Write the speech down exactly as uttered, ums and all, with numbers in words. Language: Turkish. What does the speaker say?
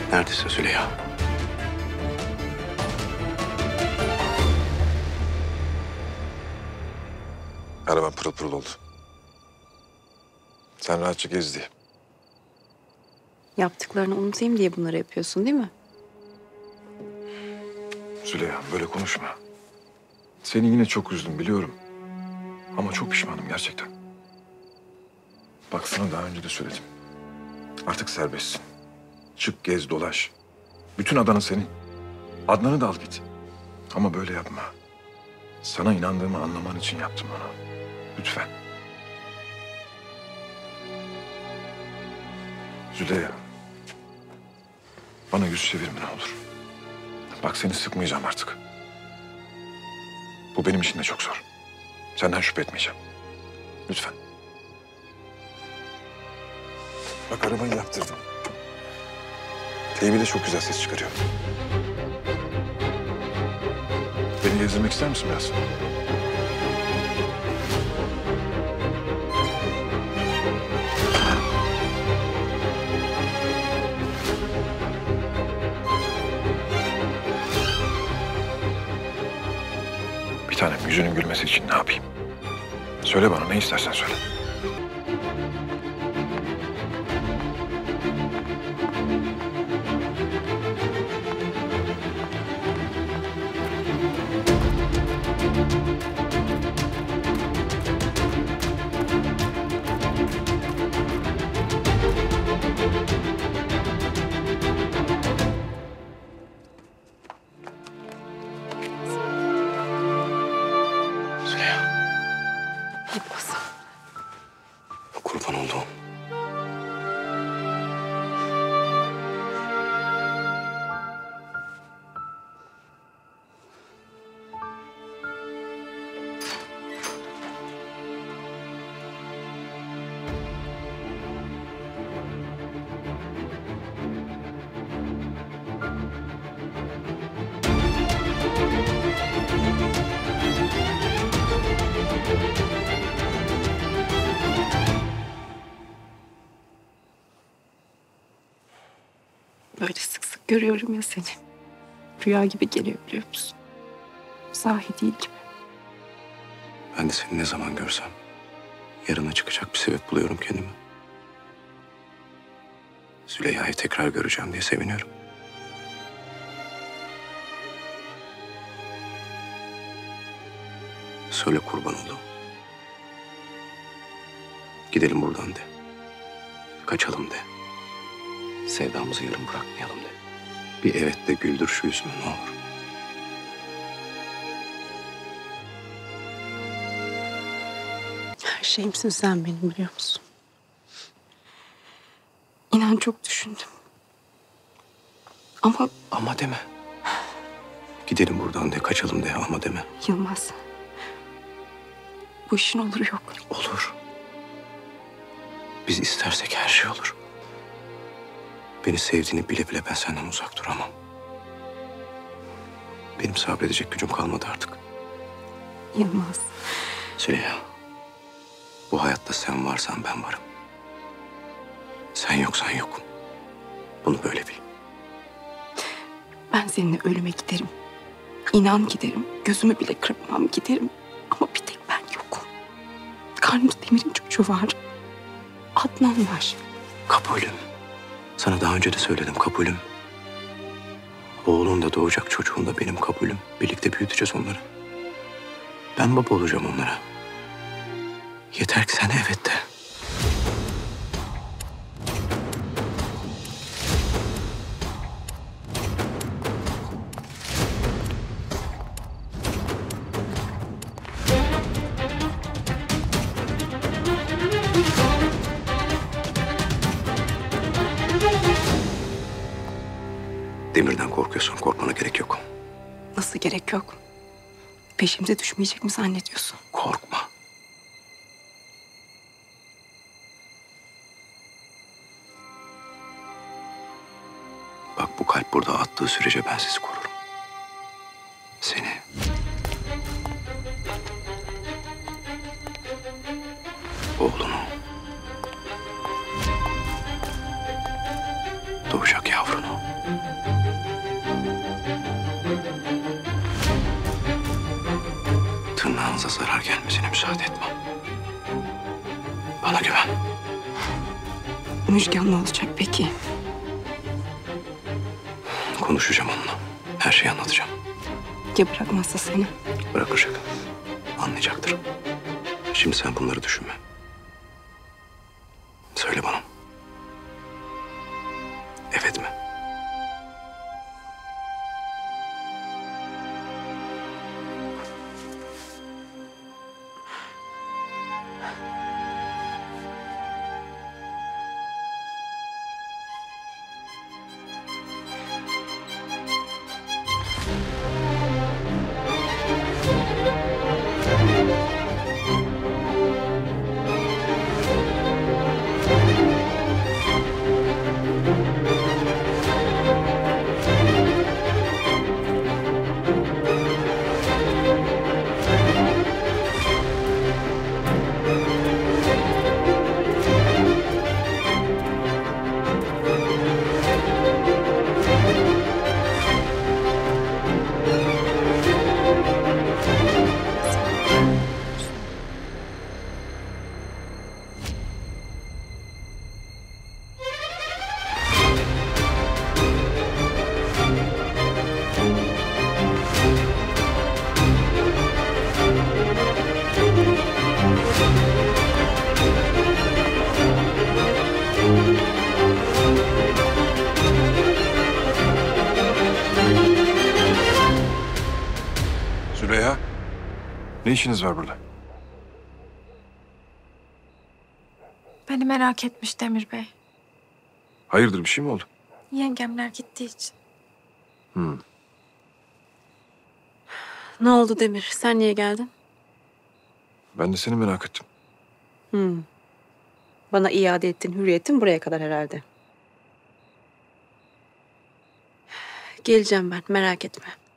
Neredesin Züleyha? Araban pırıl pırıl oldu. Sen rahatça gez diye. Yaptıklarını unutayım diye bunları yapıyorsun değil mi? Züleyha böyle konuşma. Seni yine çok üzdüm biliyorum. Ama çok pişmanım gerçekten. Bak sana daha önce de söyledim. Artık serbestsin. Çık gez dolaş. Bütün Adana senin. Adnan'ı da al git. Ama böyle yapma. Sana inandığımı anlaman için yaptım onu. Lütfen. Züleyha. Bana yüz çevirme ne olur. Bak seni sıkmayacağım artık. Bu benim için de çok zor. Senden şüphe etmeyeceğim. Lütfen. Bak arabayı yaptırdım. Teybi de çok güzel ses çıkarıyor. Beni gezdirmek ister misin biraz? Bir tanem yüzünün gülmesi için ne yapayım? Söyle bana ne istersen söyle. Yapmasın. Kurban olduğum. Böyle sık sık görüyorum ya seni. Rüya gibi geliyor biliyor musun? Sahi değil gibi. Ben de seni ne zaman görsem yarına çıkacak bir sebep buluyorum kendime. Züleyha'yı tekrar göreceğim diye seviniyorum. Söyle kurban olduğum. Gidelim buradan de. Kaçalım de. Sevdamızı yarım bırakmayalım de. Bir evet de güldür şu yüzümü ne olur. Her şeyimsin sen benim biliyor musun? İnan çok düşündüm. Ama Ama deme. Gidelim buradan de, kaçalım de ama deme. Yılmaz. Bu işin olur yok. Olur. Biz istersek her şey olur. Beni sevdiğini bile bile ben senden uzak duramam. Benim sabredecek gücüm kalmadı artık. Yılmaz. Züleyha, bu hayatta sen varsan ben varım. Sen yoksan yokum. Bunu böyle bil. Ben seninle ölüme giderim. İnan giderim. Gözümü bile kırpmam giderim. Ama bir tek ben yokum. Karnımda Demir'in çocuğu var. Adnan var. Kabulüm. Sana daha önce de söyledim, kabulüm. Oğlun da doğacak, çocuğun da benim kabulüm. Birlikte büyüteceğiz onları. Ben baba olacağım onlara. Yeter ki sen evet de. Demir'den korkuyorsan korkmana gerek yok. Nasıl gerek yok? Peşimize düşmeyecek mi zannediyorsun? Korkma. Bak bu kalp burada attığı sürece ben sizi korurum. Seni. Oğlunu. Doğacak yavrunu. müsaade etmem. Bana güven. Müjgan ne olacak peki? Konuşacağım onunla. Her şeyi anlatacağım. Ya bırakmazsa seni? Bırakacak. Anlayacaktır. Şimdi sen bunları düşünme. Söyle bana. Evet mi? Züleyha, ne işiniz var burada? Beni merak etmiş Demir Bey. Hayırdır, bir şey mi oldu? Yengemler gittiği için. Hmm. Ne oldu Demir? Sen niye geldin? Ben de seni merak ettim. Hmm. Bana iade ettin hürriyetin buraya kadar herhalde. Geleceğim ben, merak etme.